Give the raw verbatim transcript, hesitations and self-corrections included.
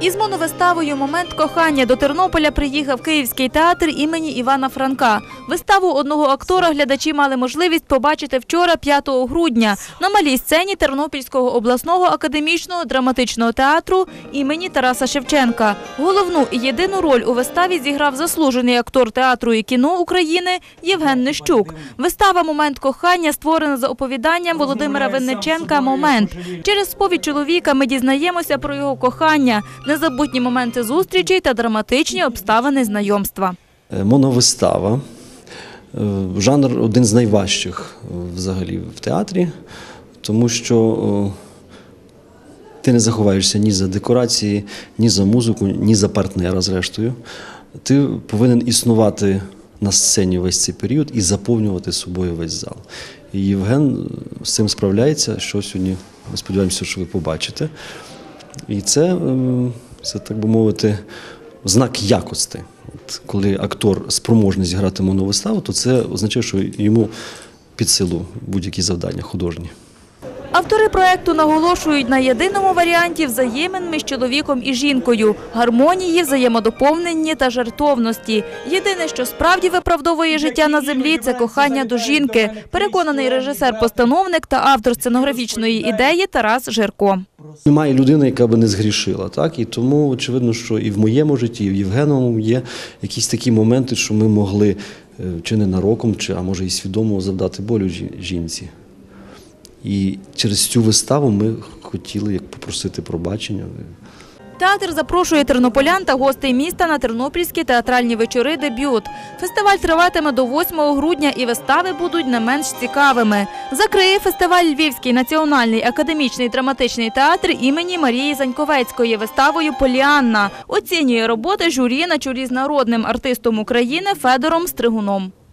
Із моновиставою «Момент кохання» до Тернополя приїхав Київський театр імені Івана Франка. Виставу одного актора глядачі мали можливість побачити вчора, п'ятого грудня, на малій сцені Тернопільського обласного академічного драматичного театру імені Тараса Шевченка. Головну і єдину роль у виставі зіграв заслужений актор театру і кіно України Євген Нищук. Вистава «Момент кохання» створена за оповіданням Володимира Винниченка «Момент». Через сповідь чоловіка ми дізнаємося про його кохання, незабутні моменти зустрічей та драматичні обставини знайомства. Моновистава – жанр один з найважчих взагалі в театрі, тому що ти не заховаєшся ні за декорації, ні за музику, ні за партнера зрештою. Ти повинен існувати на сцені весь цей період і заповнювати собою весь зал. І Євген з цим справляється, що сьогодні, ми сподіваємося, що ви побачите. І це, це, так би мовити, знак якості. От коли актор спроможний зіграти моновиставу, то це означає, що йому під силу будь-які завдання художні. Автори проєкту наголошують на єдиному варіанті взаємин між чоловіком і жінкою – гармонії, взаємодоповненні та жертовності. Єдине, що справді виправдовує життя на землі – це кохання до жінки, переконаний режисер-постановник та автор сценографічної ідеї Тарас Жирко. Немає людини, яка би не згрішила, так? І тому очевидно, що і в моєму житті, і в Євгеновому є якісь такі моменти, що ми могли чи ненароком, чи, а може і свідомо завдати болю жінці. І через цю виставу ми хотіли як попросити пробачення. Театр запрошує тернополян та гостей міста на тернопільські театральні вечори «Дебют». Фестиваль триватиме до восьмого грудня і вистави будуть не менш цікавими. Закриє фестиваль Львівський національний академічний драматичний театр імені Марії Заньковецької виставою «Поліанна». Оцінює роботи журі на чолі з народним артистом України Федором Стригуном.